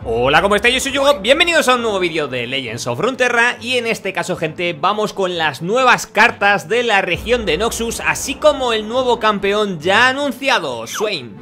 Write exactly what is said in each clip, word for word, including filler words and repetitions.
Hola, ¿cómo estáis? Yo soy Yugo, bienvenidos a un nuevo vídeo de Legends of Runeterra. Y en este caso, gente, vamos con las nuevas cartas de la región de Noxus, así como el nuevo campeón ya anunciado, Swain.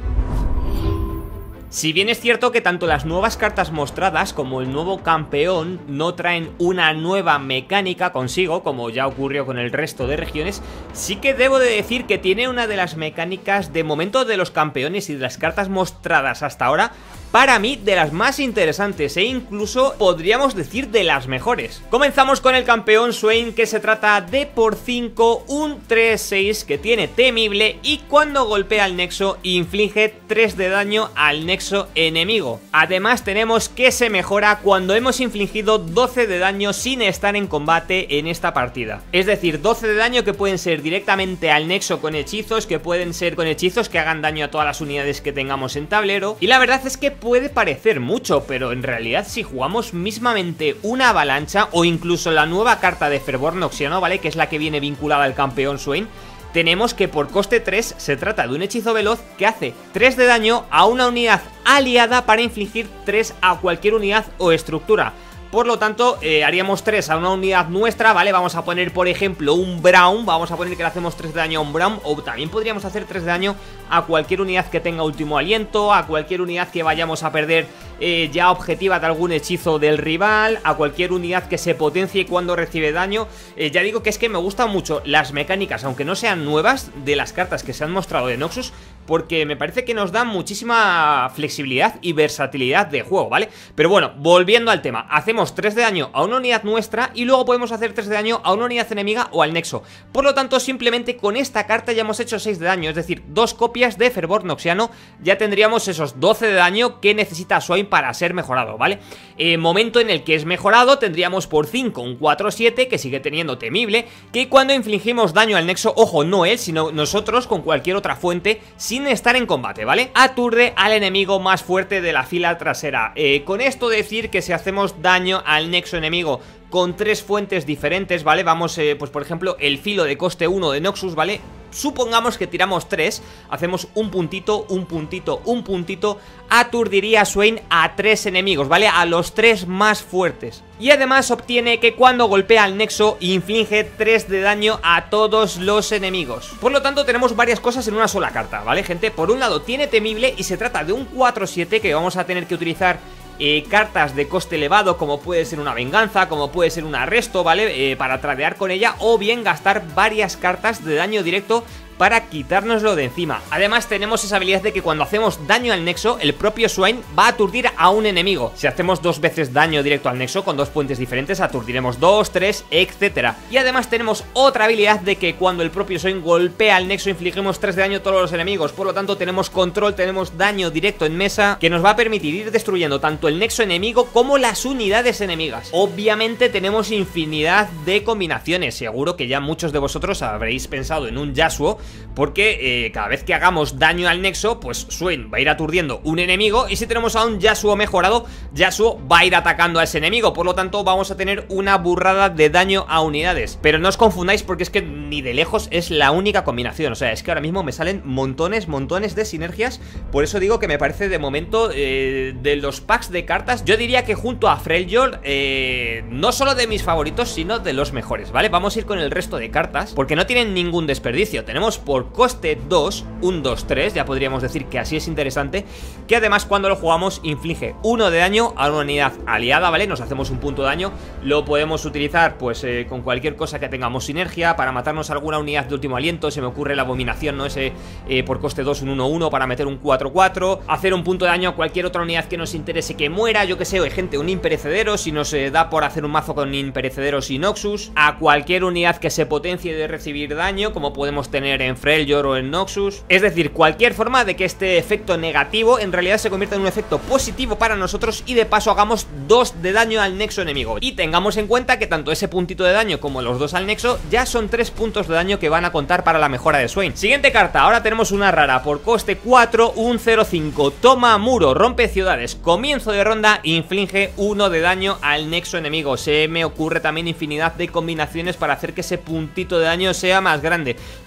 Si bien es cierto que tanto las nuevas cartas mostradas como el nuevo campeón no traen una nueva mecánica consigo, como ya ocurrió con el resto de regiones, sí que debo de decir que tiene una de las mecánicas de momento de los campeones y de las cartas mostradas hasta ahora, para mí, de las más interesantes e incluso podríamos decir de las mejores. Comenzamos con el campeón Swain, que se trata de por cinco, un tres seis que tiene temible y cuando golpea al nexo inflige tres de daño al nexo enemigo. Además tenemos que se mejora cuando hemos infligido doce de daño sin estar en combate en esta partida. Es decir, doce de daño que pueden ser directamente al nexo con hechizos, que pueden ser con hechizos que hagan daño a todas las unidades que tengamos en tablero. Y la verdad es que puede parecer mucho, pero en realidad si jugamos mismamente una avalancha o incluso la nueva carta de fervor noxiano, ¿vale? Que es la que viene vinculada al campeón Swain, tenemos que por coste tres se trata de un hechizo veloz que hace tres de daño a una unidad aliada para infligir tres a cualquier unidad o estructura. Por lo tanto, eh, haríamos tres a una unidad nuestra, ¿vale? Vamos a poner, por ejemplo, un Braum. Vamos a poner que le hacemos tres de daño a un Braum. O también podríamos hacer tres de daño a cualquier unidad que tenga último aliento, a cualquier unidad que vayamos a perder eh, ya objetiva de algún hechizo del rival, a cualquier unidad que se potencie cuando recibe daño. eh, Ya digo que es que me gustan mucho las mecánicas, aunque no sean nuevas, de las cartas que se han mostrado de Noxus, porque me parece que nos dan muchísima flexibilidad y versatilidad de juego, ¿vale? Pero bueno, volviendo al tema, hacemos tres de daño a una unidad nuestra y luego podemos hacer tres de daño a una unidad enemiga o al nexo. Por lo tanto, simplemente con esta carta ya hemos hecho seis de daño, es decir, dos copias de fervor noxiano. Ya tendríamos esos doce de daño que necesita Swain para ser mejorado, ¿vale? Eh, momento en el que es mejorado, tendríamos por cinco un cuatro siete que sigue teniendo temible, que cuando infligimos daño al nexo, ojo, no él, sino nosotros con cualquier otra fuente, sin estar en combate, ¿vale? Aturde al enemigo más fuerte de la fila trasera. Eh, con esto decir que si hacemos daño al nexo enemigo con tres fuentes diferentes, ¿vale? Vamos, eh, pues por ejemplo, el filo de coste uno de Noxus, ¿vale? Supongamos que tiramos tres, hacemos un puntito, un puntito, un puntito, aturdiría a Swain a tres enemigos, ¿vale? A los tres más fuertes. Y además obtiene que cuando golpea al nexo inflige tres de daño a todos los enemigos. Por lo tanto tenemos varias cosas en una sola carta, ¿vale, gente? Por un lado tiene temible y se trata de un cuatro siete que vamos a tener que utilizar Eh, cartas de coste elevado, como puede ser una venganza, como puede ser un arresto, ¿vale? Eh, para tradear con ella, o bien gastar varias cartas de daño directo para quitárnoslo de encima. Además tenemos esa habilidad de que cuando hacemos daño al nexo, el propio Swain va a aturdir a un enemigo. Si hacemos dos veces daño directo al nexo con dos fuentes diferentes, aturdiremos dos, tres, etcétera. Y además tenemos otra habilidad de que cuando el propio Swain golpea al nexo infligimos tres de daño a todos los enemigos. Por lo tanto tenemos control, tenemos daño directo en mesa, que nos va a permitir ir destruyendo tanto el nexo enemigo como las unidades enemigas. Obviamente tenemos infinidad de combinaciones. Seguro que ya muchos de vosotros habréis pensado en un Yasuo, porque eh, cada vez que hagamos daño al nexo, pues Swain va a ir aturdiendo un enemigo, y si tenemos a un Yasuo mejorado, Yasuo va a ir atacando a ese enemigo. Por lo tanto vamos a tener una burrada de daño a unidades. Pero no os confundáis, porque es que ni de lejos es la única combinación. O sea, es que ahora mismo me salen montones, montones de sinergias. Por eso digo que me parece de momento eh, de los packs de cartas, yo diría que junto a Freljord, eh, no solo de mis favoritos, sino de los mejores, ¿vale? Vamos a ir con el resto de cartas, porque no tienen ningún desperdicio. Tenemos por coste dos, un dos tres, ya podríamos decir que así es interesante, que además cuando lo jugamos inflige uno de daño a una unidad aliada, ¿vale? Nos hacemos un punto de daño, lo podemos utilizar pues eh, con cualquier cosa que tengamos sinergia, para matarnos a alguna unidad de último aliento. Se me ocurre la abominación, ¿no? Ese eh, por coste dos, un uno uno para meter un cuatro cuatro, hacer un punto de daño a cualquier otra unidad que nos interese que muera, yo que sé, oye, gente, un imperecedero, si nos eh, da por hacer un mazo con imperecederos y Noxus, a cualquier unidad que se potencie de recibir daño, como podemos tener en Freljord o en Noxus. Es decir, cualquier forma de que este efecto negativo en realidad se convierta en un efecto positivo para nosotros, y de paso hagamos dos de daño al nexo enemigo. Y tengamos en cuenta que tanto ese puntito de daño como los dos al nexo ya son tres puntos de daño que van a contar para la mejora de Swain. Siguiente carta, ahora tenemos una rara por coste cuatro, un cero cinco, toma muro, rompe ciudades, comienzo de ronda, inflige uno de daño al nexo enemigo. Se me ocurre también infinidad de combinaciones para hacer que ese puntito de daño sea más grande, pero es que luego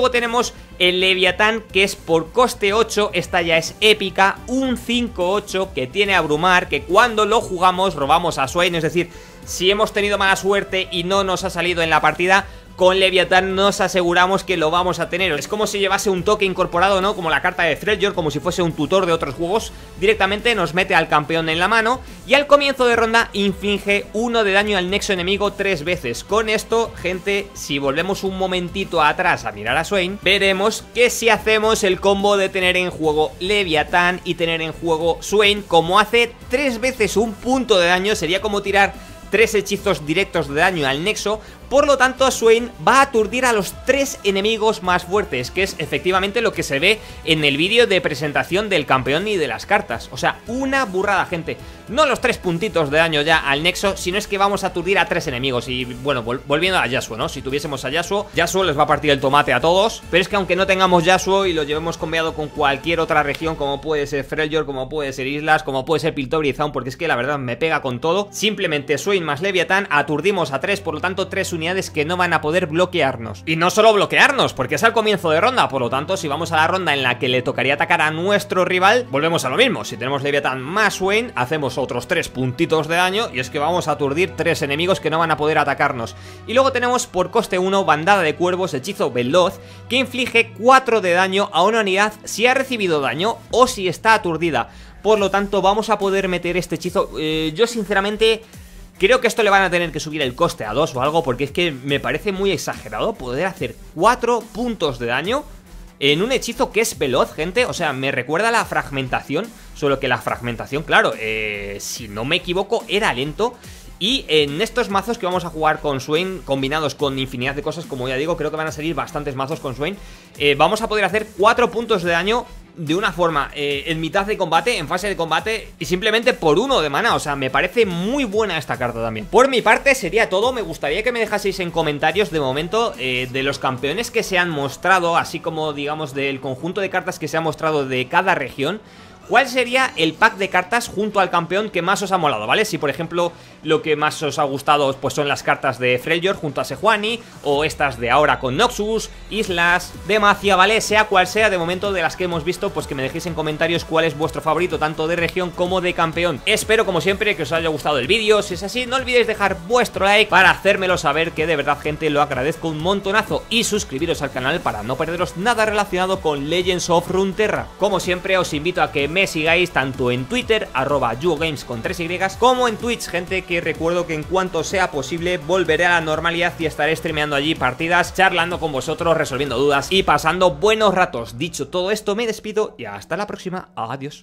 luego tenemos el Leviatán, que es por coste ocho, esta ya es épica, un cinco ocho que tiene Abrumar, que cuando lo jugamos robamos a Swain, es decir, si hemos tenido mala suerte y no nos ha salido en la partida, con Leviatán nos aseguramos que lo vamos a tener. Es como si llevase un toque incorporado, ¿no? Como la carta de Freljord, como si fuese un tutor de otros juegos. Directamente nos mete al campeón en la mano y al comienzo de ronda inflige uno de daño al nexo enemigo tres veces. Con esto, gente, si volvemos un momentito atrás a mirar a Swain, veremos que si hacemos el combo de tener en juego Leviatán y tener en juego Swain, como hace tres veces un punto de daño, sería como tirar tres hechizos directos de daño al nexo. Por lo tanto, Swain va a aturdir a los tres enemigos más fuertes, que es efectivamente lo que se ve en el vídeo de presentación del campeón y de las cartas. O sea, una burrada, gente. No los tres puntitos de daño ya al nexo, sino es que vamos a aturdir a tres enemigos. Y bueno, vol volviendo a Yasuo, ¿no? Si tuviésemos a Yasuo, Yasuo les va a partir el tomate a todos. Pero es que aunque no tengamos Yasuo y lo llevemos combeado con cualquier otra región, como puede ser Freljord, como puede ser Islas, como puede ser Piltover y Zaun, porque es que la verdad me pega con todo, simplemente Swain más Leviatán aturdimos a tres, por lo tanto tres unidades que no van a poder bloquearnos. Y no solo bloquearnos, porque es al comienzo de ronda. Por lo tanto, si vamos a la ronda en la que le tocaría atacar a nuestro rival, volvemos a lo mismo. Si tenemos Leviatán más Swain, hacemos otros tres puntitos de daño y es que vamos a aturdir tres enemigos que no van a poder atacarnos. Y luego tenemos por coste uno Bandada de Cuervos, hechizo veloz, que inflige cuatro de daño a una unidad si ha recibido daño o si está aturdida. Por lo tanto, vamos a poder meter este hechizo. eh, Yo sinceramente creo que esto le van a tener que subir el coste a dos o algo, porque es que me parece muy exagerado poder hacer cuatro puntos de daño en un hechizo que es veloz, gente. O sea, me recuerda a la fragmentación, solo que la fragmentación, claro, eh, si no me equivoco, era lento. Y en estos mazos que vamos a jugar con Swain, combinados con infinidad de cosas, como ya digo, creo que van a salir bastantes mazos con Swain, eh, vamos a poder hacer cuatro puntos de daño de una forma, eh, en mitad de combate, en fase de combate, y simplemente por uno de mana. O sea, me parece muy buena esta carta también. Por mi parte sería todo. Me gustaría que me dejaseis en comentarios de momento eh, de los campeones que se han mostrado, así como digamos del conjunto de cartas que se ha mostrado de cada región, ¿cuál sería el pack de cartas junto al campeón que más os ha molado, ¿vale? Si por ejemplo lo que más os ha gustado pues son las cartas de Freljord junto a Sejuani, o estas de ahora con Noxus, Islas, Demacia, ¿vale? Sea cual sea, de momento de las que hemos visto, pues que me dejéis en comentarios cuál es vuestro favorito, tanto de región como de campeón. Espero como siempre que os haya gustado el vídeo. Si es así, no olvidéis dejar vuestro like para hacérmelo saber, que de verdad, gente, lo agradezco un montonazo, y suscribiros al canal para no perderos nada relacionado con Legends of Runeterra. Como siempre, os invito a que me sigáis tanto en Twitter, arroba yugogames con tres Y, como en Twitch, gente, que recuerdo que en cuanto sea posible volveré a la normalidad y estaré streameando allí partidas, charlando con vosotros, resolviendo dudas y pasando buenos ratos. Dicho todo esto, me despido y hasta la próxima. Adiós.